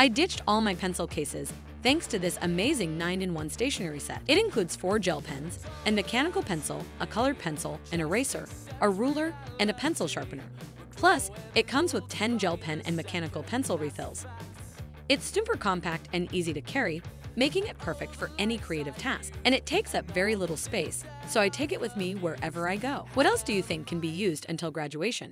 I ditched all my pencil cases thanks to this amazing 9-in-1 stationery set. It includes 4 gel pens, a mechanical pencil, a colored pencil, an eraser, a ruler, and a pencil sharpener. Plus, it comes with 10 gel pen and mechanical pencil refills. It's super compact and easy to carry, making it perfect for any creative task. And it takes up very little space, so I take it with me wherever I go. What else do you think can be used until graduation?